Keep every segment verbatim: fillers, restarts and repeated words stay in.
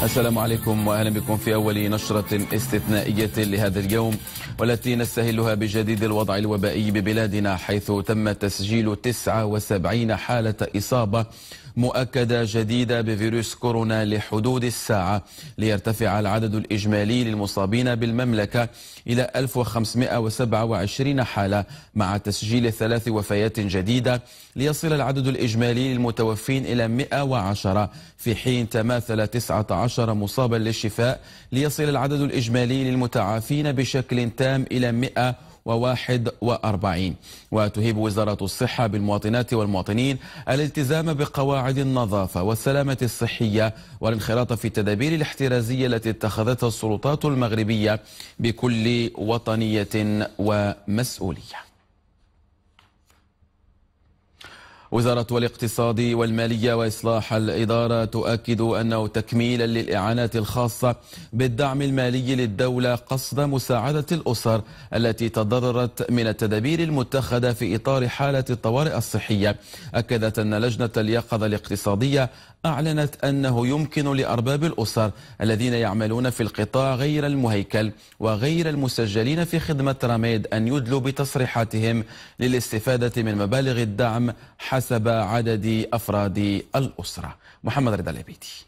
السلام عليكم وأهلا بكم في أول نشرة استثنائية لهذا اليوم، والتي نستهلها بجديد الوضع الوبائي ببلادنا، حيث تم تسجيل تسعة وسبعين حالة إصابة مؤكدة جديدة بفيروس كورونا لحدود الساعة، ليرتفع العدد الإجمالي للمصابين بالمملكة إلى ألف وخمسمائة وسبعة وعشرين حالة، مع تسجيل ثلاث وفيات جديدة، ليصل العدد الإجمالي للمتوفين إلى مئة وعشرة، في حين تماثل تسعة عشر مصابا للشفاء، ليصل العدد الإجمالي للمتعافين بشكل تام إلى مئة وواحد وأربعين. وتهيب وزارة الصحة بالمواطنات والمواطنين الالتزام بقواعد النظافة والسلامة الصحية والانخراط في التدابير الاحترازية التي اتخذتها السلطات المغربية بكل وطنية ومسؤولية. وزارة الاقتصاد والمالية وإصلاح الإدارة تؤكد أنه تكميلا للإعانات الخاصة بالدعم المالي للدولة قصد مساعدة الأسر التي تضررت من التدابير المتخذة في إطار حالة الطوارئ الصحية، أكدت أن لجنة اليقظة الاقتصادية أعلنت أنه يمكن لأرباب الأسر الذين يعملون في القطاع غير المهيكل وغير المسجلين في خدمة رميد أن يدلوا بتصريحاتهم للاستفادة من مبالغ الدعم حسب عدد أفراد الأسرة. محمد رضا العبيدي.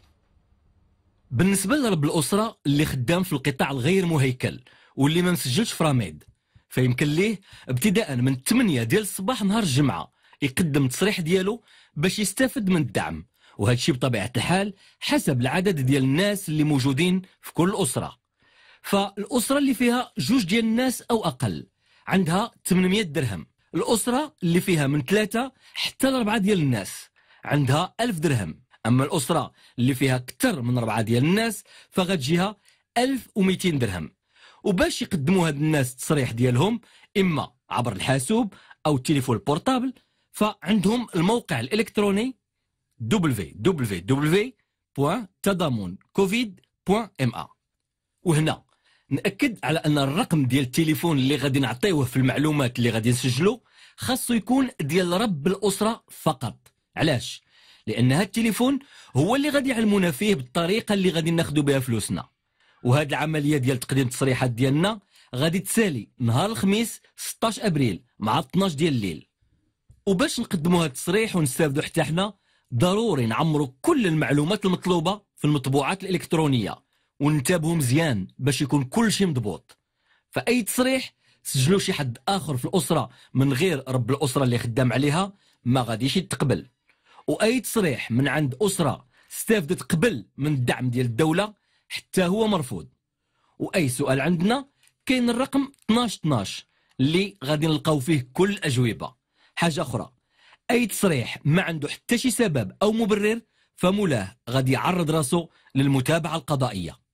بالنسبة لرب الأسرة اللي خدام في القطاع الغير مهيكل واللي ما مسجلش في رميد، فيمكن ليه ابتداء من ثمانية ديال الصباح نهار الجمعة يقدم تصريح ديالو باش يستافد من الدعم، وهذا الشيء بطبيعة الحال حسب العدد ديال الناس اللي موجودين في كل أسرة. فالأسرة اللي فيها جوج ديال الناس أو أقل عندها ثمانمائة درهم، الأسرة اللي فيها من ثلاثة حتى لأربعة ديال الناس عندها ألف درهم، أما الأسرة اللي فيها أكثر من أربعة ديال الناس فغتجيها ألف ومئتين درهم. وباش يقدموا هاد الناس التصريح ديالهم إما عبر الحاسوب أو التليفون البورتابل، فعندهم الموقع الإلكتروني دبليو دبليو دبليو دوت تضامن كوفيد دوت ام ا. وهنا نأكد على أن الرقم ديال التليفون اللي غادي نعطيوه في المعلومات اللي غادي نسجلو خاصو يكون ديال رب الأسرة فقط. علاش؟ لأن هاد التليفون هو اللي غادي يعلمونا فيه بالطريقة اللي غادي ناخدو بها فلوسنا. وهاد العملية ديال تقديم التصريحات ديالنا غادي تسالي نهار الخميس ستة عشر أبريل مع اثنا عشر ديال الليل. وباش نقدموا هاد التصريح ونستافدوا حتى حنا ضروري نعمروا كل المعلومات المطلوبة في المطبوعات الإلكترونية وننتبهوا مزيان باش يكون كل شيء مضبوط. فأي تصريح سجلوا شي حد آخر في الأسرة من غير رب الأسرة اللي خدام عليها ما غاديش يتقبل، وأي تصريح من عند أسرة استافدت قبل من الدعم ديال الدولة حتى هو مرفوض. وأي سؤال عندنا كاين الرقم اثناش اثناش اللي غادي نلقاو فيه كل الأجوبة. حاجة أخرى، أي تصريح ما عنده حتى شي سبب أو مبرر فمولاه غادي يعرض راسه للمتابعة القضائية.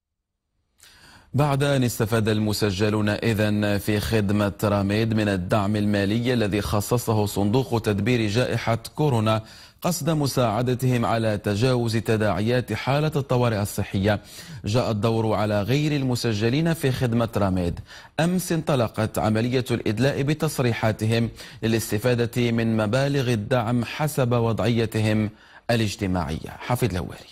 بعد أن استفاد المسجلون إذن في خدمة رميد من الدعم المالي الذي خصصه صندوق تدبير جائحة كورونا قصد مساعدتهم على تجاوز تداعيات حالة الطوارئ الصحية، جاء الدور على غير المسجلين في خدمة رميد. أمس انطلقت عملية الإدلاء بتصريحاتهم للاستفادة من مبالغ الدعم حسب وضعيتهم الاجتماعية. حفيظ الهواري.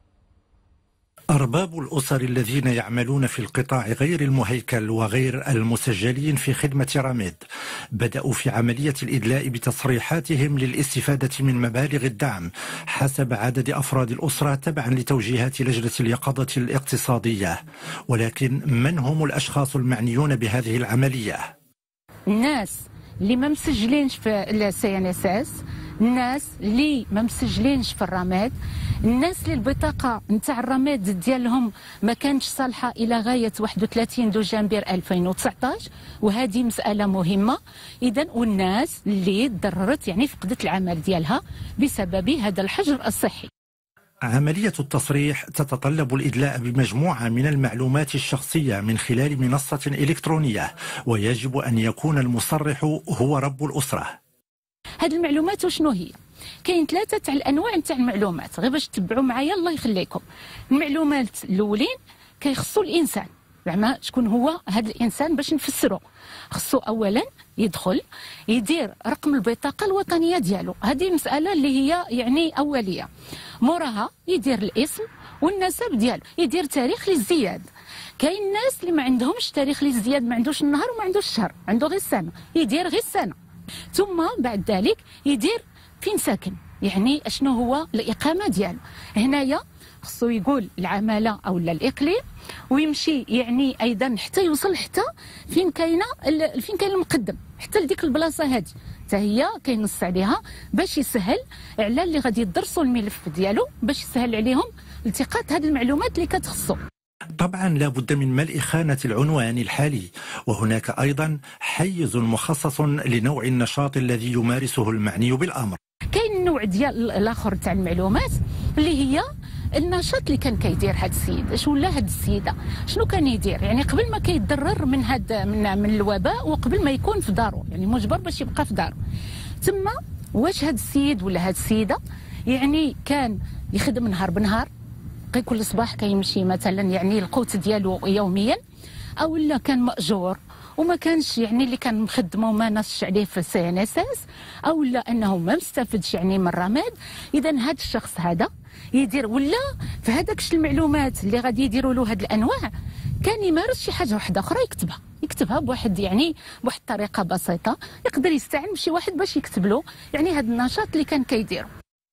أرباب الأسر الذين يعملون في القطاع غير المهيكل وغير المسجلين في خدمة رميد بدأوا في عملية الإدلاء بتصريحاتهم للاستفادة من مبالغ الدعم حسب عدد أفراد الأسرة تبعا لتوجيهات لجنة اليقظة الاقتصادية. ولكن من هم الأشخاص المعنيون بهذه العملية؟ الناس اللي ما مسجلينش في السي ان اس اس، الناس اللي ما مسجلينش في الرماد، الناس اللي البطاقه نتاع الرماد ديالهم ما كانتش صالحه الى غايه واحد وثلاثين دجنبر ألفين وتسعطاش، وهذه مساله مهمه. اذا والناس اللي تضررت يعني فقدت العمل ديالها بسبب هذا الحجر الصحي. عملية التصريح تتطلب الإدلاء بمجموعة من المعلومات الشخصية من خلال منصة إلكترونية، ويجب أن يكون المصرح هو رب الأسرة. هذه المعلومات وشنو هي؟ كاين ثلاثه تاع الانواع نتاع المعلومات، غير باش تتبعوا معايا الله يخليكم. المعلومات الاولين كيخصوا الانسان، زعما شكون هو هذا الانسان باش نفسره. خصو اولا يدخل يدير رقم البطاقه الوطنيه ديالو، هذه مساله اللي هي يعني اوليه. موراها يدير الاسم والنسب ديالو، يدير تاريخ للزياد. كاين الناس اللي ما عندهمش تاريخ للزياد، ما عندوش النهار وما عندوش الشهر، عنده غير السنه، يدير غير السنه. ثم بعد ذلك يدير فين ساكن، يعني اشنو هو الاقامه ديالو. هنايا خصو يقول العماله او الاقليم، ويمشي يعني ايضا حتى يوصل حتى فين كاينه فين كاين المقدم، حتى لديك البلاصه هذه حتى هي كينص عليها باش يسهل على اللي غادي يدرسوا الملف ديالو، باش يسهل عليهم التقاط هذه المعلومات اللي كتخصو. طبعا لا بد من ملء خانة العنوان الحالي، وهناك أيضا حيز مخصص لنوع النشاط الذي يمارسه المعني بالأمر. كاين النوع ديال الاخر تاع المعلومات اللي هي النشاط اللي كان كيدير هذا السيد، اش ولا هذه السيده شنو كان يدير، يعني قبل ما كيتضرر من هذا من, من الوباء، وقبل ما يكون في دارو، يعني مجبر باش يبقى في دارو. ثم واش هذا السيد ولا هذه السيده يعني كان يخدم نهار بنهار، كل صباح كيمشي مثلا يعني القوت ديالو يوميا، او لا كان ماجور وما كانش يعني اللي كان مخدمه وما نصش عليه في السي ان اس اس، او لا انه ما مستفدش يعني من الرماد. اذا هذا الشخص هذا يدير ولا في هذاك المعلومات اللي غادي يديروا له هذه الانواع كان يمارس شي حاجه واحده اخرى، يكتبها يكتبها بواحد يعني بواحد الطريقه بسيطه، يقدر يستعين بشي واحد باش يكتب له يعني هذا النشاط اللي كان كيديره.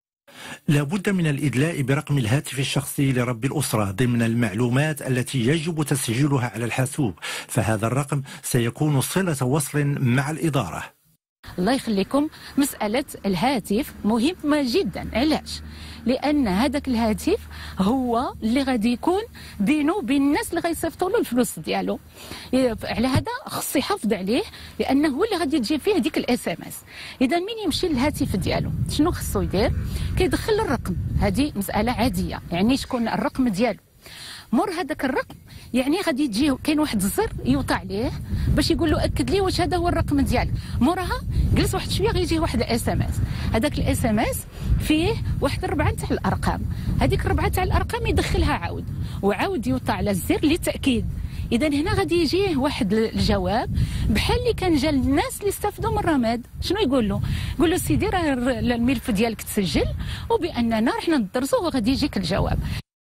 لا بد من الإدلاء برقم الهاتف الشخصي لرب الأسرة ضمن المعلومات التي يجب تسجيلها على الحاسوب، فهذا الرقم سيكون صلة وصل مع الإدارة. الله يخليكم، مسألة الهاتف مهمة جدا. علاش؟ لأن هذاك الهاتف هو اللي غادي يكون بينه وبين الناس اللي غيصيفطوا له الفلوس ديالو. على هذا خص يحافظ عليه، لأنه هو اللي غادي تجي فيه ديك الاس ام اس. إذا مين يمشي للهاتف ديالو شنو خصو يدير؟ كيدخل الرقم، هذه مسألة عادية، يعني شكون الرقم ديالو. مور هذاك الرقم يعني غادي تجي كاين واحد الزر يوطى عليه باش يقول له اكد لي واش هذا هو الرقم ديالك. موراها جلس واحد شويه غيجي واحد الاس ام اس، هذاك الاس ام اس فيه واحد الربعه تاع الارقام، هذيك الربعه تاع الارقام يدخلها عاود وعاود يوطى على الزر للتاكيد. اذا هنا غادي يجيه واحد الجواب بحال اللي كان جا للناس اللي استفدوا من الرماد. شنو يقول له؟ يقول له سيدي راه الملف ديالك تسجل وباننا رحنا ندرسوه وغادي يجيك الجواب.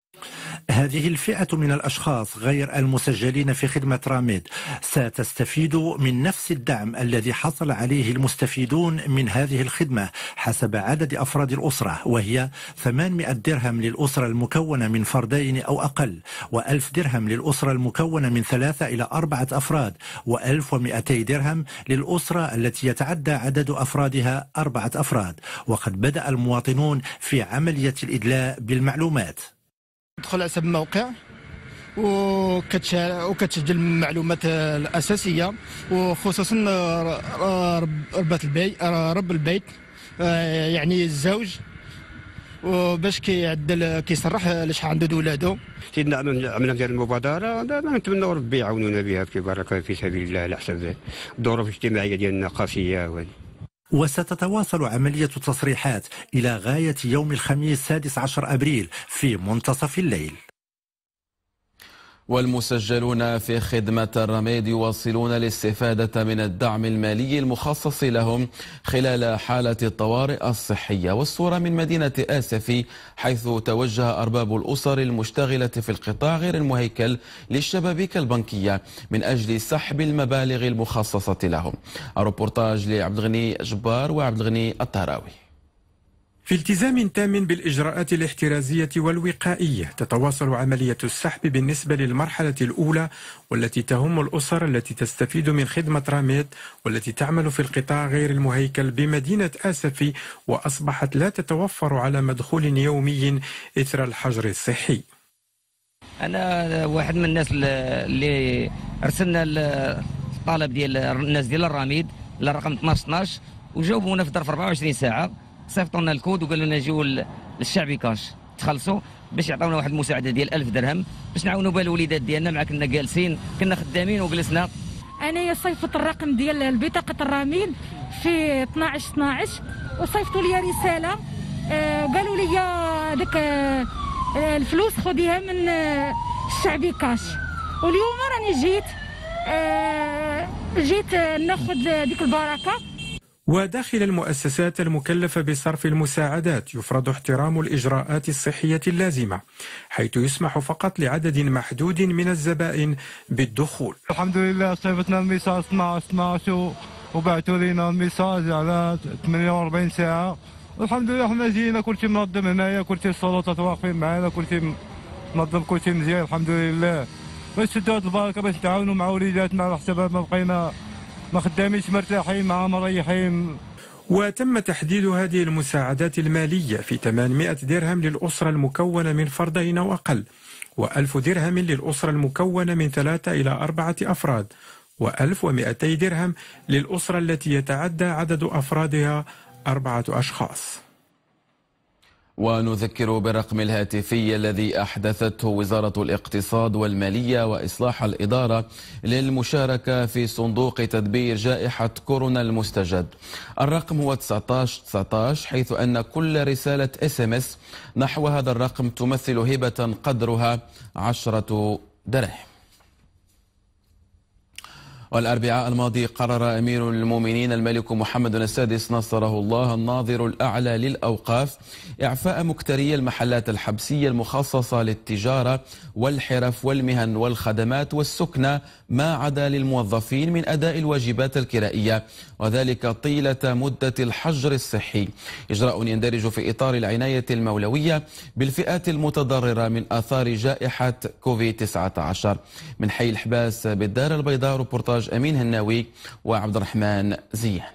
هذه الفئة من الأشخاص غير المسجلين في خدمة راميد ستستفيد من نفس الدعم الذي حصل عليه المستفيدون من هذه الخدمة حسب عدد أفراد الأسرة، وهي ثمانمائة درهم للأسرة المكونة من فردين أو أقل، وألف درهم للأسرة المكونة من ثلاثة إلى أربعة أفراد، وألف ومئتي درهم للأسرة التي يتعدى عدد أفرادها أربعة أفراد. وقد بدأ المواطنون في عملية الإدلاء بالمعلومات. تدخل على حساب الموقع وكتسجل المعلومات الأساسية، وخصوصا ربة البيت رب البيت يعني الزوج، وباش كيعدل كيصرح لشحال عنده ولادو. سيدنا عملنا ديال المبادرة، نتمنوا ربي يعاونونا بها كبارك في سبيل الله على حسب الظروف الاجتماعية ديالنا قاسية وهذه. وستتواصل عملية التصريحات إلى غاية يوم الخميس السادس عشر أبريل في منتصف الليل. والمسجلون في خدمة الرماد يواصلون الاستفادة من الدعم المالي المخصص لهم خلال حالة الطوارئ الصحية. والصورة من مدينة آسفي، حيث توجه أرباب الأسر المشتغلة في القطاع غير المهيكل للشبابيك البنكية من أجل سحب المبالغ المخصصة لهم. الروبورتاج لعبد الغني جبار وعبد الغني الطهراوي. في التزام تام بالإجراءات الاحترازية والوقائية تتواصل عملية السحب بالنسبة للمرحلة الأولى، والتي تهم الأسر التي تستفيد من خدمة راميد والتي تعمل في القطاع غير المهيكل بمدينة آسفي، وأصبحت لا تتوفر على مدخول يومي إثر الحجر الصحي. أنا واحد من الناس اللي أرسلنا الطلب ديال الناس ديال الراميد للرقم اثناش اثناش، وجاوبونا في ظرف أربعة وعشرين ساعة، صيفطوا لنا الكود وقالوا لنا جيو للشعبي كاش تخلصوا باش يعطيونا واحد المساعده ديال ألف درهم باش نعاونوا بها الوليدات ديالنا. مع كنا جالسين كنا خدامين وجلسنا. انا صيفط الرقم ديال البطاقه الرامين في اثناش اثناش وصيفطوا لي رساله، آه قالوا لي ديك آه الفلوس خذيها من آه الشعبي كاش. واليوم راني جيت آه جيت ناخذ ديك البركه. وداخل المؤسسات المكلفة بصرف المساعدات يفرض احترام الإجراءات الصحية اللازمة، حيث يسمح فقط لعدد محدود من الزبائن بالدخول. الحمد لله صيفطنا الميساج اثناش اثناش وبعثوا لنا الميساج على ثمانية وأربعين ساعة. الحمد لله حنا جينا كلشي منظم هنايا، كلشي السلطات واقفين معنا، كلشي منظم، كلشي مزيان الحمد لله. باش نشدوا هاد البركة، باش نتعاونوا مع وليداتنا على حساب ما بقينا ما خدامينش مرتاحين مع مريحين. وتم تحديد هذه المساعدات المالية في ثمانمائة درهم للأسرة المكونة من فردين أو أقل، وألف درهم للأسرة المكونة من ثلاثة إلى أربعة أفراد، وألف ومئتي درهم للأسرة التي يتعدى عدد أفرادها أربعة أشخاص. ونذكر بالرقم الهاتفي الذي أحدثته وزارة الاقتصاد والمالية وإصلاح الإدارة للمشاركة في صندوق تدبير جائحة كورونا المستجد. الرقم هو تسعة عشر تسعة عشر، حيث أن كل رسالة اس ام اس نحو هذا الرقم تمثل هبة قدرها عشرة دراهم. والأربعاء الماضي قرر أمير المؤمنين الملك محمد السادس نصره الله الناظر الأعلى للأوقاف إعفاء مكتري المحلات الحبسية المخصصة للتجارة والحرف والمهن والخدمات والسكنة ما عدا للموظفين من أداء الواجبات الكرائية، وذلك طيلة مدة الحجر الصحي، إجراء يندرج في إطار العناية المولوية بالفئات المتضررة من آثار جائحة كوفيد تسعة عشر. من حي الحباس بالدار البيضاء، روبورتاج أمين هناوي وعبد الرحمن زيان.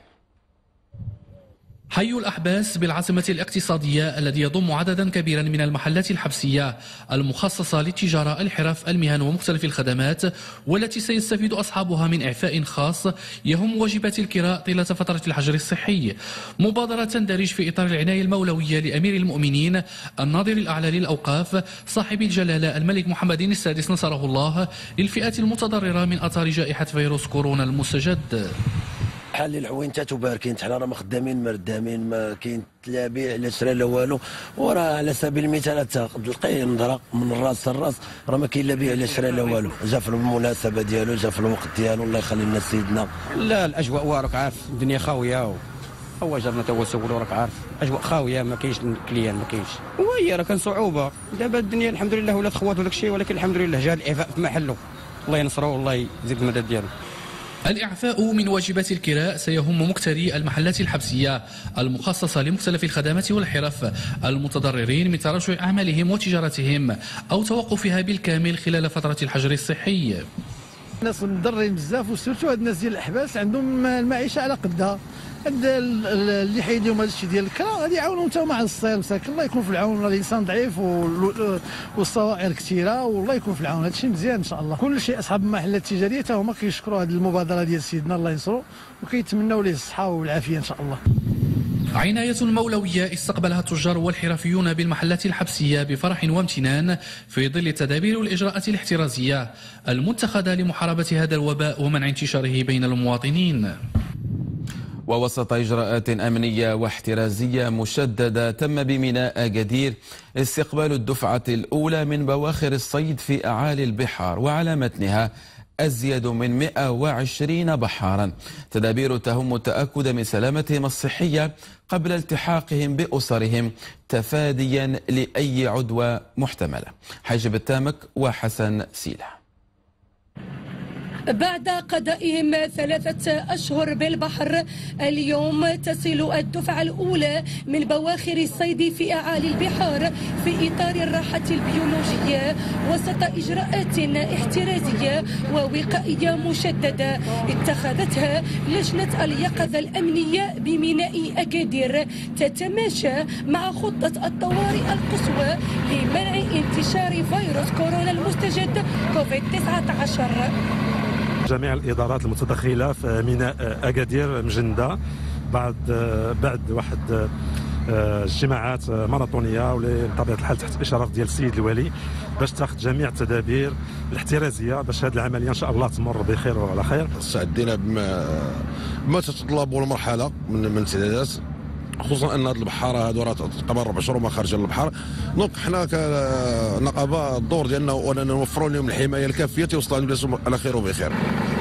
حي الأحباس بالعاصمة الاقتصادية الذي يضم عددا كبيرا من المحلات الحبسية المخصصة للتجارة، الحرف، المهن ومختلف الخدمات، والتي سيستفيد أصحابها من إعفاء خاص يهم واجبات الكراء طيلة فترة الحجر الصحي. مبادرة تندرج في إطار العناية المولوية لأمير المؤمنين الناظر الأعلى للأوقاف صاحب الجلالة الملك محمد السادس نصره الله للفئات المتضررة من آثار جائحة فيروس كورونا المستجد. بحال العوينتات وباركين، حنا راه ما خدامين مردامين، ما كاين لا بيع لا شراء لا والو، وراه على سبيل المثال تلقاي نظره من الراس للراس، راه ما كاين لا بيع لا شراء لا والو، جا في المناسبه ديالو، جا في الوقت ديالو، الله يخلي لنا سيدنا. لا الاجواء وراك عارف الدنيا خاويه، هو جرنا تا هو سولو راك عارف اجواء خاويه، ما كاينش كليان، ما كاينش، وهي راه كان صعوبه. دابا الدنيا الحمد لله ولات خوات وداك الشيء، ولكن الحمد لله جا الاعفاء في محله، الله ينصره والله يزيد المدد ديالو. الإعفاء من واجبات الكراء سيهم مكتري المحلات الحبسية المخصصة لمختلف الخدمات والحرف المتضررين من تراجع أعمالهم وتجارتهم أو توقفها بالكامل خلال فترة الحجر الصحي. الناس مضرين بزاف، وسيرتو هاد الناس ديال الأحباس عندهم المعيشة على قدها. هاد اللي حيد لهم هذا الشيء ديال الكرا غادي يعاونهم حتى هما على الصير، مساكن الله يكون في العون، الانسان ضعيف والصوائر كثيره، والله يكون في العون. هذا الشيء مزيان ان شاء الله. كل شيء اصحاب المحلات التجاريه حتى هما كيشكروا هذه المبادره ديال سيدنا الله ينصرو، وكيتمنوا ليه الصحه والعافيه ان شاء الله. عناية مولوية استقبلها التجار والحرفيون بالمحلات الحبسية بفرح وامتنان في ظل التدابير والإجراءات الاحترازية المتخذة لمحاربة هذا الوباء ومنع انتشاره بين المواطنين. ووسط إجراءات أمنية واحترازية مشددة تم بميناء أكادير استقبال الدفعة الأولى من بواخر الصيد في أعالي البحار، وعلى متنها أزيد من مئة وعشرين بحارا. تدابير تهم التأكد من سلامتهم الصحية قبل التحاقهم بأسرهم تفاديا لأي عدوى محتملة. حاجب التامك وحسن سيلة. بعد قضائهم ثلاثة أشهر بالبحر، اليوم تصل الدفعة الأولى من بواخر الصيد في أعالي البحار في إطار الراحة البيولوجية وسط إجراءات احترازية ووقائية مشددة اتخذتها لجنة اليقظة الأمنية بميناء أكادير، تتماشى مع خطة الطوارئ القصوى لمنع انتشار فيروس كورونا المستجد كوفيد تسعة عشر. جميع الإدارات المتدخلة في ميناء أكادير مجندة بعد بعد واحد اجتماعات ماراثونيه ولطبيعه الحال تحت اشراف ديال السيد الوالي باش تاخذ جميع التدابير الاحترازيه باش هذه العمليه ان شاء الله تمر بخير وعلى خير. استعدينا بما ما تتطلبه المرحله من من امتدادات، خصوصا ان هذه البحاره هذو راه تقريبا ربع شهور ما خارجين البحر. دونك حنا كنقابه الدور ديالنا اننا نوفروا لهم الحمايه الكافيه توصل لهم على خير وبخير.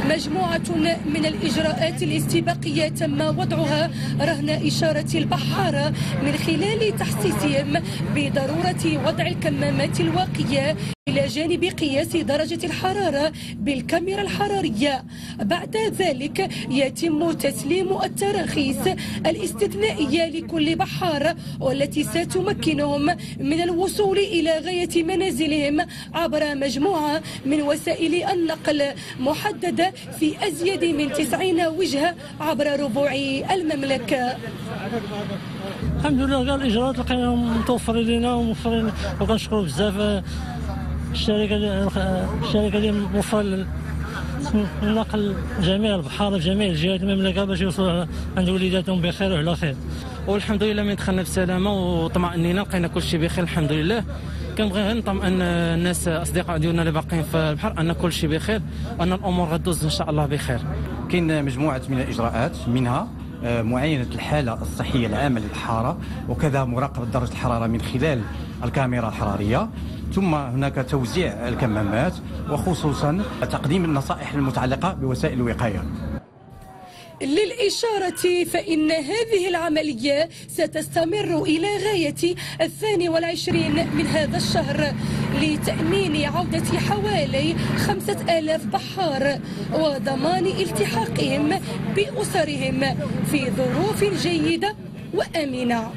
مجموعة من الإجراءات الاستباقية تم وضعها رهن إشارة البحارة من خلال تحسيسهم بضرورة وضع الكمامات الواقية إلى جانب قياس درجة الحرارة بالكاميرا الحرارية. بعد ذلك يتم تسليم التراخيص الاستثنائية لكل بحار، والتي ستمكنهم من الوصول إلى غاية منازلهم عبر مجموعة من وسائل النقل محددة في أزيد من تسعين وجهة عبر ربوع المملكة. الحمد لله كاع الإجراءات لقيناهم متوفرين لنا وموفرين، وكنشكروا بزاف الشركة الشركة اللي موفرة النقل جميع البحار في جميع الجهات المملكة باش يوصلوا عند وليداتهم بخير وعلى خير. والحمد لله من دخلنا بسلامة وطمأنينا لقينا كل شيء بخير الحمد لله. كنبغي غير نطمئن الناس اصدقاء ديالنا اللي باقيين في البحر ان كل شيء بخير وان الامور غدوز ان شاء الله بخير. كاين مجموعة من الإجراءات، منها معاينة الحالة الصحية العامة للحارة، وكذا مراقبة درجة الحرارة من خلال الكاميرا الحرارية، ثم هناك توزيع الكمامات، وخصوصا تقديم النصائح المتعلقة بوسائل الوقاية. للإشارة فإن هذه العملية ستستمر إلى غاية الثاني والعشرين من هذا الشهر لتأمين عودة حوالي خمسة آلاف بحار وضمان التحاقهم بأسرهم في ظروف جيدة وآمنة.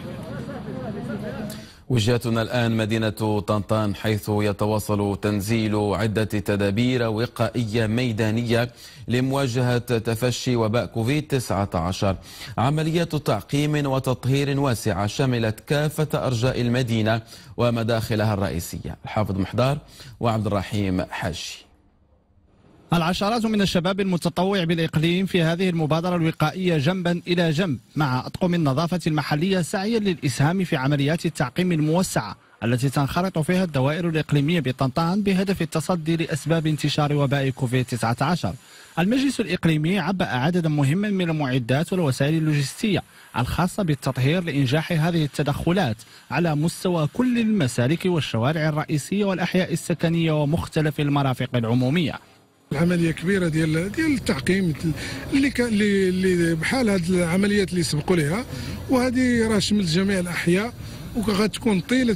وجهتنا الآن مدينة طنطان، حيث يتواصل تنزيل عدة تدابير وقائية ميدانية لمواجهة تفشي وباء كوفيد تسعة عشر. عمليات تعقيم وتطهير واسعة شملت كافة أرجاء المدينة ومداخلها الرئيسية. الحافظ محضار وعبد الرحيم حاشي. العشرات من الشباب المتطوع بالإقليم في هذه المبادرة الوقائية جنبا إلى جنب مع أطقم النظافة المحلية سعيا للإسهام في عمليات التعقيم الموسعة التي تنخرط فيها الدوائر الإقليمية بطنطان بهدف التصدي لأسباب انتشار وباء كوفيد تسعة عشر. المجلس الإقليمي عبأ عددا مهما من المعدات والوسائل اللوجستية الخاصة بالتطهير لإنجاح هذه التدخلات على مستوى كل المسالك والشوارع الرئيسية والأحياء السكنية ومختلف المرافق العمومية. العمليه كبيره ديال ديال التعقيم اللي اللي بحال هذه العمليات اللي سبقوا لها، وهذه راه شملت جميع الاحياء، وغتكون طيله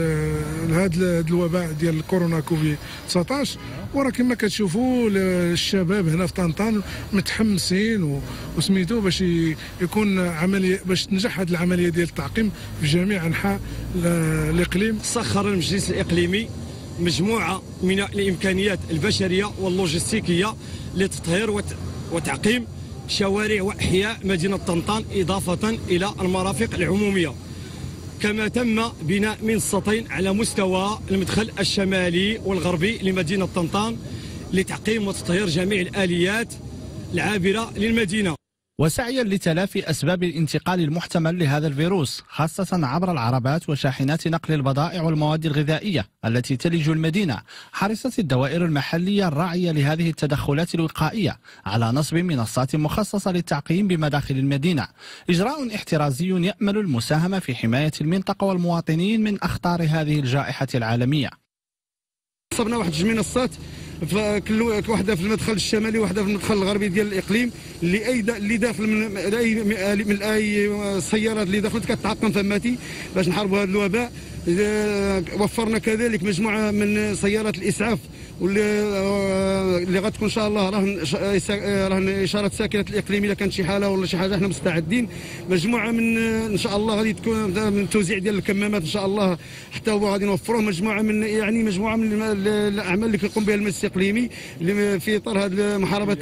هذا الوباء ديال الكورونا كوفيد تسعطاش. وراه كما كتشوفوا الشباب هنا في طنطان متحمسين وسميتو باش يكون عمليه باش تنجح هذه العمليه ديال التعقيم في جميع انحاء الاقليم. سخر المجلس الاقليمي مجموعة من الإمكانيات البشرية واللوجستيكية لتطهير وتعقيم شوارع وأحياء مدينة طنطان إضافة إلى المرافق العمومية. كما تم بناء منصتين على مستوى المدخل الشمالي والغربي لمدينة طنطان لتعقيم وتطهير جميع الآليات العابرة للمدينة. وسعيا لتلافي أسباب الانتقال المحتمل لهذا الفيروس خاصة عبر العربات وشاحنات نقل البضائع والمواد الغذائية التي تلج المدينة، حرصت الدوائر المحلية الراعية لهذه التدخلات الوقائية على نصب منصات مخصصة للتعقيم بمداخل المدينة، إجراء احترازي يأمل المساهمة في حماية المنطقة والمواطنين من أخطار هذه الجائحة العالمية. صبنا واحد جوج منصات، كل واحده في المدخل الشمالي وواحده في المدخل الغربي ديال الاقليم، اللي اي اللي داخل من اي من اي سيارات اللي دخلت كتعقم فماتي باش نحاربوا هذا الوباء. وفرنا كذلك مجموعه من سيارات الاسعاف واللي اللي غتكون ان شاء الله راهن راهن اشاره ساكنه الاقليم اذا كانت شي حاله ولا شي حاجه احنا مستعدين. مجموعه من ان شاء الله غادي تكون من توزيع ديال الكمامات ان شاء الله حتى هو غادي نوفروه. مجموعه من يعني مجموعه من الاعمال اللي كيقوم بها المجلس الاقليمي اللي في اطار هذه محاربه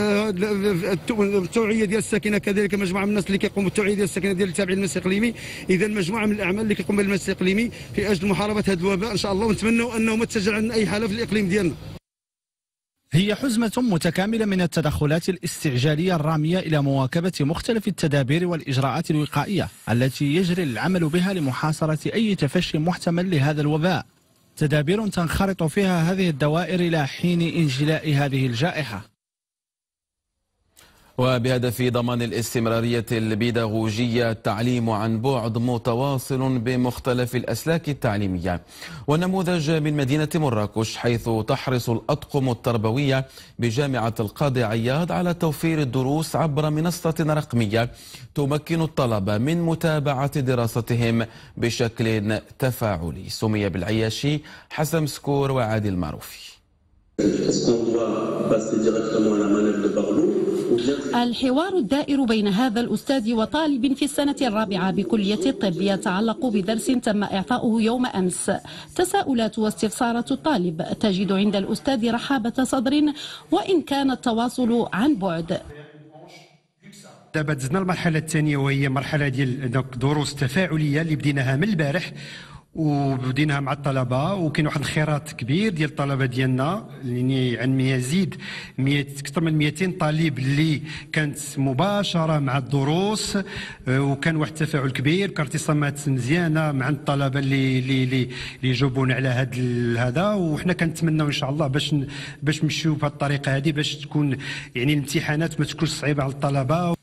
التوعيه ديال الساكنه، كذلك مجموعه من الناس اللي كيقوموا بالتوعيه ديال الساكنه ديال التابعين للمجلس الاقليمي. اذا مجموعه من الاعمال اللي كيقوم بها المجلس الاقليمي في اجل محاربه هذا الوباء ان شاء الله، ونتمنوا انه ما تسجل عندنا اي حاله في الاقليم ديالنا. هي حزمة متكاملة من التدخلات الاستعجالية الرامية إلى مواكبة مختلف التدابير والإجراءات الوقائية التي يجري العمل بها لمحاصرة أي تفشي محتمل لهذا الوباء، تدابير تنخرط فيها هذه الدوائر إلى حين انجلاء هذه الجائحة. وبهدف ضمان الاستمرارية البيداغوجية التعليم عن بعد متواصل بمختلف الأسلاك التعليمية. والنموذج من مدينة مراكش، حيث تحرص الأطقم التربوية بجامعة القاضي عياض على توفير الدروس عبر منصة رقمية تمكن الطلبة من متابعة دراستهم بشكل تفاعلي. سمية بالعياشي، حسن سكور وعادل المعروفي. الحوار الدائر بين هذا الأستاذ وطالب في السنة الرابعة بكلية الطب يتعلق بدرس تم إعطاؤه يوم أمس. تساؤلات واستفسارات الطالب تجد عند الأستاذ رحابة صدر وإن كان التواصل عن بعد. دابا دزنا المرحلة الثانية وهي مرحلة ديال دروس تفاعلية اللي بديناها من البارح وبديناها مع الطلبه، وكاين واحد الخيرات كبير ديال الطلبه ديالنا اللي عن ما يزيد اكثر من مئتين طالب اللي كانت مباشره مع الدروس، وكان واحد التفاعل كبير، كان ارتسامات مزيانه مع الطلبه اللي اللي اللي يجاوبون على هذا هذا. وحنا كنتمناو ان شاء الله باش باش نمشيو بهذه الطريقه هذه باش تكون يعني الامتحانات ما تكونش صعيبه على الطلبه.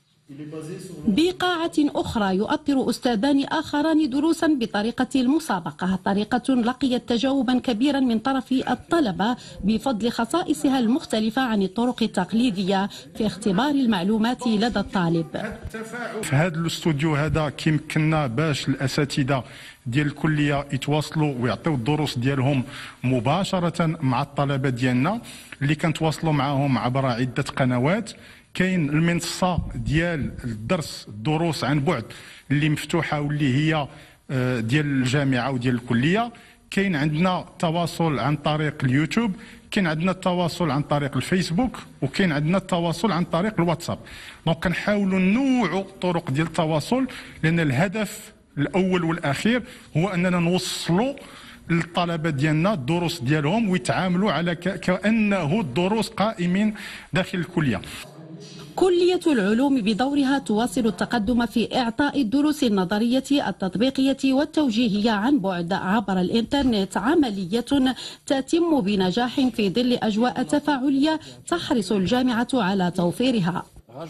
بقاعة أخرى يؤطر أستاذان آخران دروسا بطريقة المسابقة، طريقة لقيت تجاوبا كبيرا من طرف الطلبة بفضل خصائصها المختلفة عن الطرق التقليدية في اختبار المعلومات لدى الطالب. في هذا الاستوديو هذا كيمكننا باش الأساتذة ديال الكلية يتواصلوا ويعطيو الدروس ديالهم مباشرة مع الطلبة ديالنا اللي كنتواصلوا معهم عبر عدة قنوات. كاين المنصه ديال الدرس الدروس عن بعد اللي مفتوحه واللي هي ديال الجامعه وديال الكليه. كاين عندنا تواصل عن طريق اليوتيوب، كاين عندنا التواصل عن طريق الفيسبوك، وكاين عندنا التواصل عن طريق الواتساب. دونك كنحاولوا ننوعوا الطرق ديال التواصل، لان الهدف الاول والاخير هو اننا نوصلوا للطلبه ديالنا الدروس ديالهم ويتعاملوا على كانه الدروس قائمين داخل الكليه. كلية العلوم بدورها تواصل التقدم في إعطاء الدروس النظرية التطبيقية والتوجيهية عن بعد عبر الإنترنت، عملية تتم بنجاح في ظل أجواء تفاعلية تحرص الجامعة على توفيرها.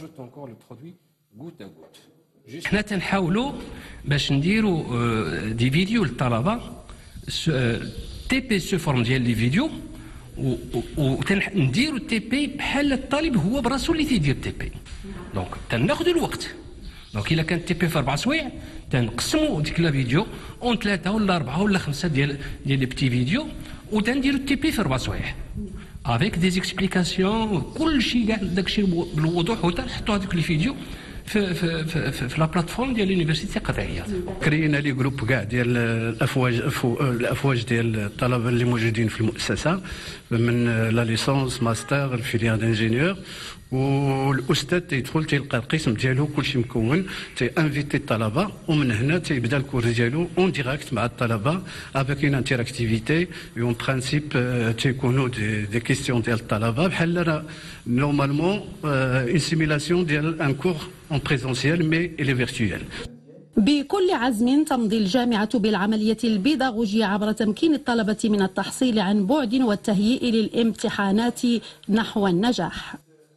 احنا تنحاولوا باش نديروا دي فيديو للطلبة تي بي سو فورم ديال لي فيديو، ونديروا التي بي بحال الطالب هو براسو اللي تيدير التي بي. دونك تناخذوا الوقت. دونك الا كان التي بي في اربع سوايع تنقسموا ديك لا فيديو اون ثلاثه ولا اربعه ولا خمسه ديال ديال لي بتي فيديو، وتنديروا التي بي في اربع سوايع افيك دي زيكسبليكاسيون كلشي كاع داكشي بالوضوح، وتنحطوا هذوك لي فيديو في في في, في, في لا بلاتفورم ديال لونيفرسيتي قاضي عياض. كرينا لي جروب كاع ديال الافواج الافواج ديال الطلبه اللي موجودين في المؤسسه، من لا ليسونس ماستر الفيليير دانجينيور، والاستاذ تيدخل تيلقى القسم ديالو كلشي مكون، تي انفيتي الطلبه، ومن هنا تيبدا الكورس ديالو اون ديريكت مع الطلبه افيك اون انتراكتيفيتي اون برانسيب تيكونوا دي, دي كيستيون ديال الطلبه بحال نورمالمون اون سيميلاسيون ديال ان كور اون بريزونسيال مي الي فيرتويال. بكل عزم تمضي الجامعة بالعملية البيداغوجية عبر تمكين الطلبة من التحصيل عن بعد والتهيئ للامتحانات نحو النجاح.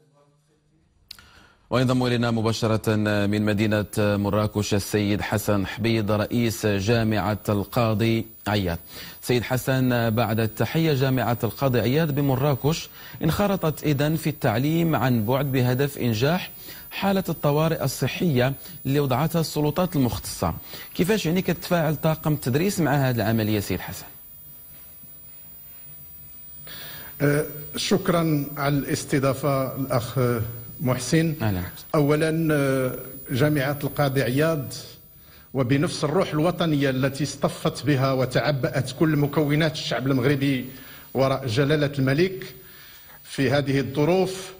وينضم إلينا مباشرة من مدينة مراكش السيد حسن حبيض رئيس جامعة القاضي عياض. سيد حسن، بعد التحية، جامعة القاضي عياض بمراكش انخرطت إذن في التعليم عن بعد بهدف إنجاح حالة الطوارئ الصحية اللي وضعتها السلطات المختصة. كيفاش يعني كتفاعل طاقم التدريس مع هذه العملية سيد حسن؟ أه شكرا على الاستضافة الأخ محسن. أهلا. أولا جامعة القاضي عياض وبنفس الروح الوطنية التي اصطفت بها وتعبأت كل مكونات الشعب المغربي وراء جلالة الملك في هذه الظروف،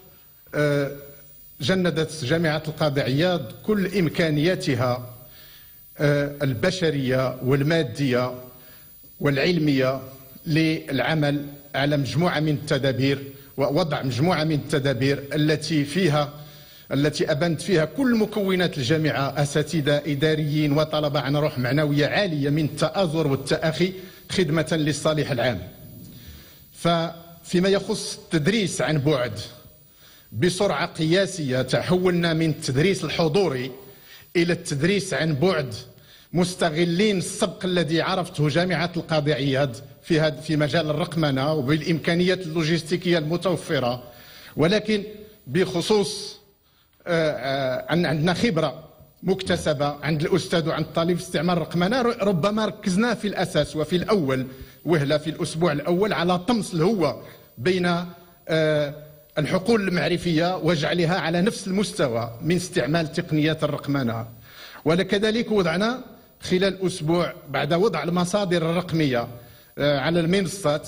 جندت جامعة القاضي عياض كل إمكانياتها البشرية والمادية والعلمية للعمل على مجموعة من التدابير ووضع مجموعة من التدابير التي فيها التي أبنت فيها كل مكونات الجامعة، أساتذة إداريين وطلبة عن روح معنوية عالية من التآزر والتآخي خدمة للصالح العام. ففيما يخص التدريس عن بعد، بسرعة قياسية تحولنا من التدريس الحضوري إلى التدريس عن بعد، مستغلين السبق الذي عرفته جامعة القاضي عياض في هذا في مجال الرقمنة وبالإمكانيات اللوجستيكية المتوفرة، ولكن بخصوص عندنا خبرة مكتسبة عند الأستاذ وعند الطالب في استعمال الرقمنة. ربما ركزنا في الأساس وفي الأول وهلا في الأسبوع الأول على طمس الهوة بين الحقول المعرفية وجعلها على نفس المستوى من استعمال تقنيات الرقمنة. وكذلك وضعنا خلال أسبوع بعد وضع المصادر الرقمية على المنصات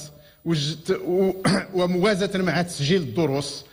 وموازاة مع تسجيل الدروس،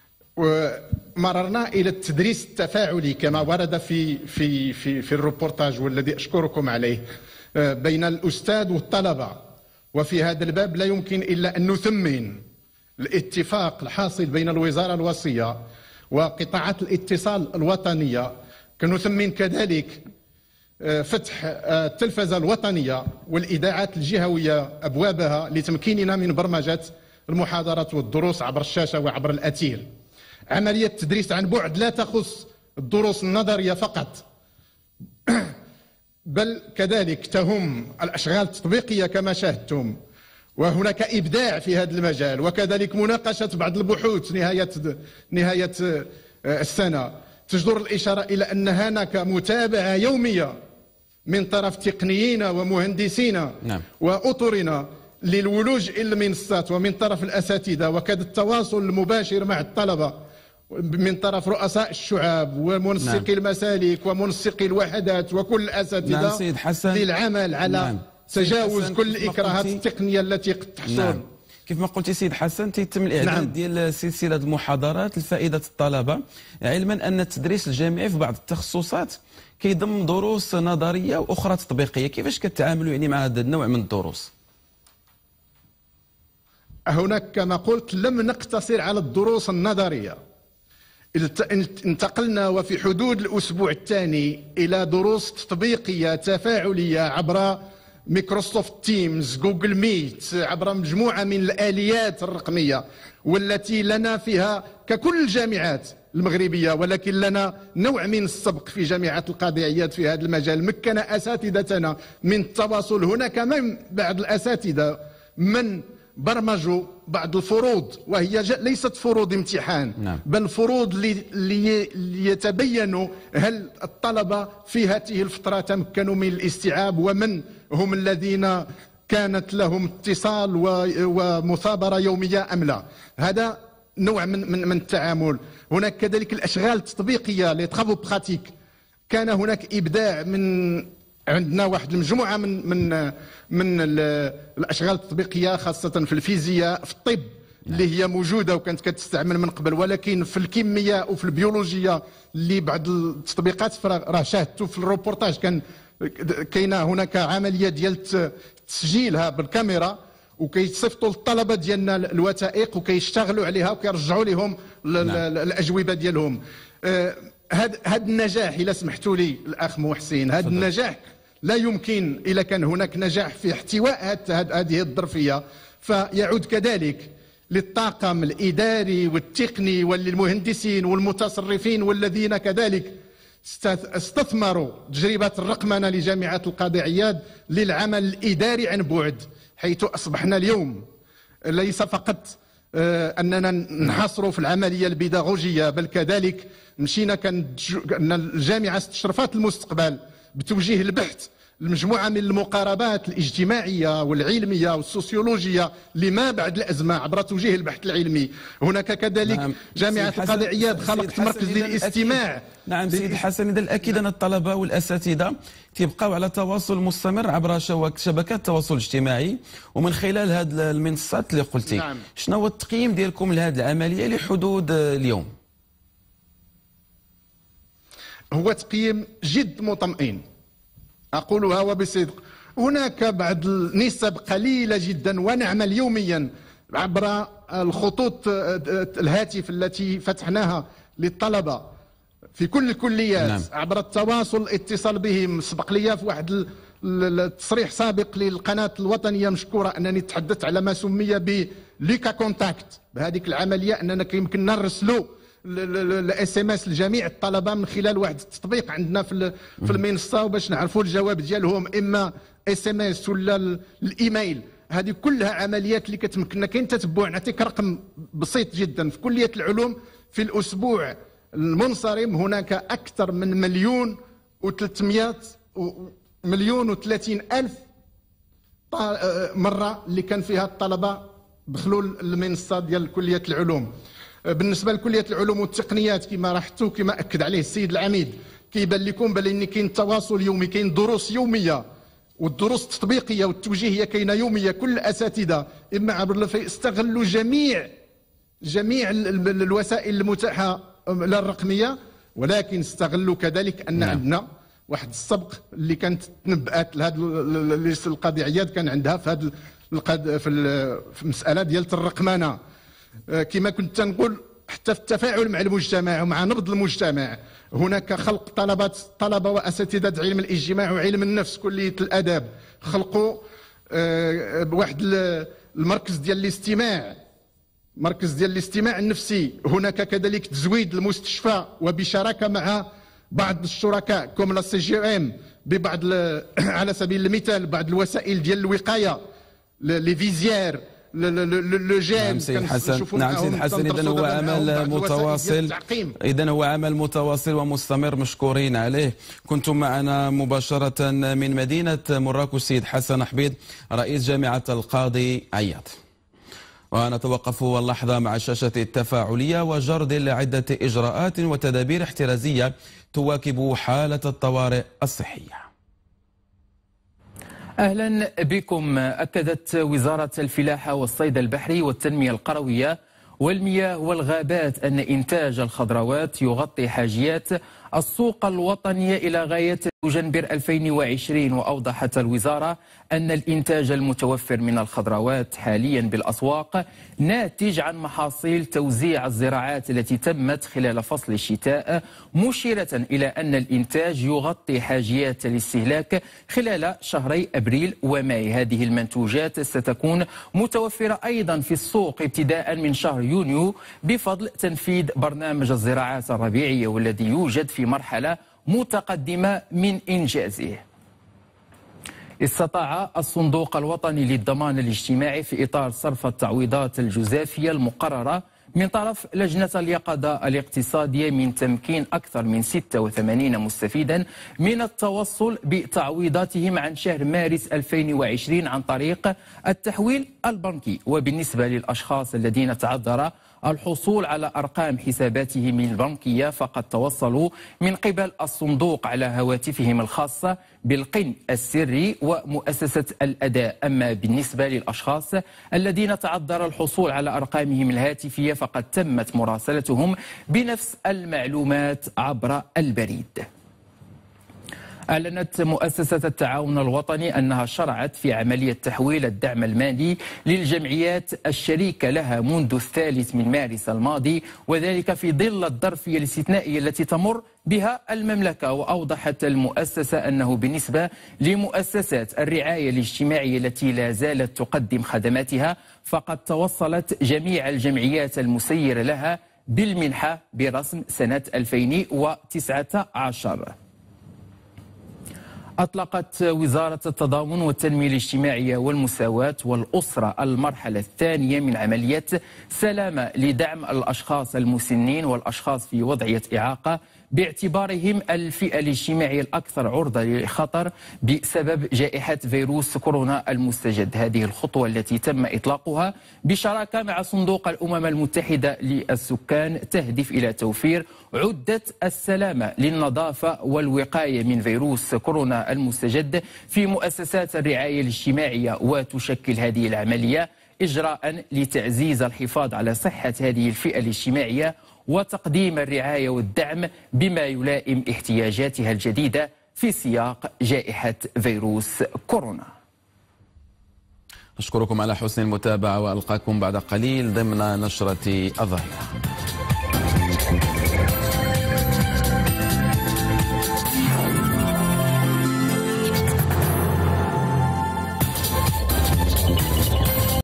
مررنا إلى التدريس التفاعلي كما ورد في في في في الروبورتاج والذي أشكركم عليه بين الأستاذ والطلبة. وفي هذا الباب لا يمكن إلا أن نثمن الاتفاق الحاصل بين الوزارة الوصية وقطاعات الاتصال الوطنية. كنثمن كذلك فتح التلفزة الوطنية والإذاعات الجهوية أبوابها لتمكيننا من برمجة المحاضرات والدروس عبر الشاشة وعبر الأثير. عملية التدريس عن بعد لا تخص الدروس النظرية فقط، بل كذلك تهم الأشغال التطبيقية كما شاهدتم، وهناك إبداع في هذا المجال، وكذلك مناقشة بعض البحوث نهاية نهاية السنة تجدر الإشارة إلى أن هناك متابعة يومية من طرف تقنيين ومهندسين نعم. وأطرنا للولوج إلى المنصات ومن طرف الأساتذة، وكذا التواصل المباشر مع الطلبة من طرف رؤساء الشعب ومنسقي نعم. المسالك ومنسقي الوحدات وكل الأساتذة نعم سيد حسن. للعمل على نعم. تجاوز كل الإكراهات التقنية التي قد تحصل نعم. كيف ما قلتي سيد حسن تيتم الإعداد نعم. ديال سلسلة المحاضرات لفائدة الطلبة، علما أن التدريس الجامعي في بعض التخصصات كيضم دروس نظرية وأخرى تطبيقية. كيفاش كتعاملوا يعني مع هذا النوع من الدروس؟ هناك كما قلت لم نقتصر على الدروس النظرية، انتقلنا وفي حدود الأسبوع الثاني إلى دروس تطبيقية تفاعلية عبر مايكروسوفت تيمز، جوجل ميت، عبر مجموعة من الآليات الرقمية والتي لنا فيها ككل الجامعات المغربية، ولكن لنا نوع من السبق في جامعة القاضي عياض في هذا المجال. مكن أساتذتنا من التواصل. هناك من بعض الأساتذة من برمجوا بعض الفروض، وهي ليست فروض امتحان نعم. بل فروض ليتبينوا هل الطلبة في هذه الفترة تمكنوا من الاستيعاب، ومن هم الذين كانت لهم اتصال ومثابرة يومية أم لا. هذا نوع من من, من التعامل. هناك كذلك الأشغال التطبيقية لي ترافو براتيك. كان هناك إبداع من عندنا واحد المجموعة من من من الأشغال التطبيقية خاصة في الفيزياء، في الطب نعم. اللي هي موجودة وكانت كتستعمل من قبل، ولكن في الكيمياء وفي البيولوجيا اللي بعض التطبيقات راه شاهدتوا في الروبورتاج كان كاينه هناك عملية ديال تسجيلها بالكاميرا، وكيصيفطوا للطلبة ديالنا الوثائق وكيشتغلوا عليها وكيرجعوا لهم نعم. الأجوبة ديالهم. هذا هذا النجاح إذا سمحتوا لي الأخ محسن، هذا النجاح لا يمكن إذا كان هناك نجاح في احتواء هذه الظرفية فيعود كذلك للطاقم الإداري والتقني وللمهندسين والمتصرفين والذين كذلك استثمروا تجربة الرقمنة لجامعة القاضي عياض للعمل الإداري عن بعد، حيث أصبحنا اليوم ليس فقط أننا نحصروا في العملية البيداغوجية، بل كذلك مشينا كان الجامعة استشرفت المستقبل بتوجيه البحث لمجموعة من المقاربات الاجتماعية والعلمية والسوسيولوجية لما بعد الأزمة عبر توجيه البحث العلمي. هناك كذلك نعم. جامعة القاضي عياض خلقت مركز للاستماع. نعم سيد الحسن، إذا الأكيد أن الطلبة والأساتذة تيبقاو على تواصل مستمر عبر شبكات التواصل الاجتماعي ومن خلال هذه المنصات اللي قلتي نعم. شنو هو التقييم ديالكم لهذه العملية لحدود اليوم؟ هو تقييم جد مطمئن، أقولها وبصدق. هناك بعض النسب قليلة جدا ونعمل يوميا عبر الخطوط الهاتف التي فتحناها للطلبة في كل الكليات نعم. عبر التواصل الاتصال بهم. سبق لي في واحد التصريح سابق للقناة الوطنية مشكورة أنني تحدثت على ما سمي بليكا كونتاكت، بهذه العملية أننا يمكننا نرسلوا الاس ام اس لجميع الطلبه من خلال واحد التطبيق عندنا في في المنصه، وباش نعرفوا الجواب ديالهم اما اس ام اس ولا الايميل. هذه كلها عمليات اللي كتمكننا. كاين تتبع. نعطيك رقم بسيط جدا. في كليه العلوم في الاسبوع المنصرم هناك اكثر من مليون وثلاثمائة مليون وثلاثين الف مره اللي كان فيها الطلبه دخلوا المنصه ديال كليه العلوم. بالنسبه لكليه العلوم والتقنيات كما لاحظتوا كما اكد عليه السيد العميد، كيبان لكم بان ان كاين تواصل يومي، كاين دروس يوميه، والدروس التطبيقيه والتوجيهيه كاينه يوميه. كل الاساتذه اما عبر الفي استغلوا جميع جميع الوسائل المتاحه الرقميه، ولكن استغلوا كذلك ان نعم. عندنا واحد السبق اللي كانت تنبأت لهذا القاضي عياد كان عندها في هذا القد في المساله ديال الرقمنه. كما كنت نقول حتى في التفاعل مع المجتمع ومع نبض المجتمع هناك خلق طلبات طلبه واساتذه علم الاجتماع وعلم النفس كليه الاداب خلقوا بواحد المركز ديال الاستماع، مركز ديال الاستماع النفسي. هناك كذلك تزويد المستشفى وبشراكه مع بعض الشركاء كوم لا سي جي ام ببعض على سبيل المثال بعض الوسائل ديال الوقايه لي فيزيير لو جيم. نعم سيد حسن. نعم سيد حسن. اذا هو عمل متواصل، اذا هو عمل متواصل ومستمر، مشكورين عليه. كنتم معنا مباشره من مدينه مراكش سيد حسن حبيد رئيس جامعه القاضي عياض. ونتوقف اللحظة مع الشاشة التفاعلية وجرد لعدة إجراءات وتدابير احترازية تواكب حالة الطوارئ الصحية. أهلا بكم. أكدت وزارة الفلاحة والصيد البحري والتنمية القروية والمياه والغابات أن إنتاج الخضروات يغطي حاجيات السوق الوطنية إلى غاية جنبر ألفين وعشرين. وأوضحت الوزارة أن الإنتاج المتوفر من الخضروات حاليا بالأسواق ناتج عن محاصيل توزيع الزراعات التي تمت خلال فصل الشتاء، مشيرة إلى أن الإنتاج يغطي حاجيات الاستهلاك خلال شهري أبريل وماي. هذه المنتوجات ستكون متوفرة أيضا في السوق ابتداء من شهر يونيو بفضل تنفيذ برنامج الزراعات الربيعية والذي يوجد في مرحلة متقدمة من إنجازه. استطاع الصندوق الوطني للضمان الاجتماعي في إطار صرف التعويضات الجزافية المقررة من طرف لجنة اليقظة الاقتصادية من تمكين أكثر من ستة وثمانين مستفيدا من التوصل بتعويضاتهم عن شهر مارس ألفين وعشرين عن طريق التحويل البنكي. وبالنسبة للأشخاص الذين تعذر الحصول على أرقام حساباتهم البنكية فقد توصلوا من قبل الصندوق على هواتفهم الخاصة بالقن السري ومؤسسة الأداء. أما بالنسبة للأشخاص الذين تعذر الحصول على أرقامهم الهاتفية فقد تمت مراسلتهم بنفس المعلومات عبر البريد. أعلنت مؤسسة التعاون الوطني أنها شرعت في عملية تحويل الدعم المالي للجمعيات الشريكة لها منذ الثالث من مارس الماضي، وذلك في ظل الظرفية الاستثنائية التي تمر بها المملكة. وأوضحت المؤسسة أنه بالنسبة لمؤسسات الرعاية الاجتماعية التي لا زالت تقدم خدماتها فقد توصلت جميع الجمعيات المسيرة لها بالمنحة برسم سنة ألفين وتسعة عشر. أطلقت وزارة التضامن والتنمية الاجتماعية والمساواة والأسرة المرحلة الثانية من عملية سلامة لدعم الأشخاص المسنين والأشخاص في وضعية إعاقة باعتبارهم الفئة الاجتماعية الأكثر عرضة للخطر بسبب جائحة فيروس كورونا المستجد. هذه الخطوة التي تم إطلاقها بشراكة مع صندوق الأمم المتحدة للسكان تهدف إلى توفير عدة السلامة للنظافة والوقاية من فيروس كورونا المستجد في مؤسسات الرعاية الاجتماعية، وتشكل هذه العملية إجراء لتعزيز الحفاظ على صحة هذه الفئة الاجتماعية وتقديم الرعاية والدعم بما يلائم احتياجاتها الجديدة في سياق جائحة فيروس كورونا. أشكركم على حسن المتابعة وألقاكم بعد قليل ضمن نشرة الظهيرة.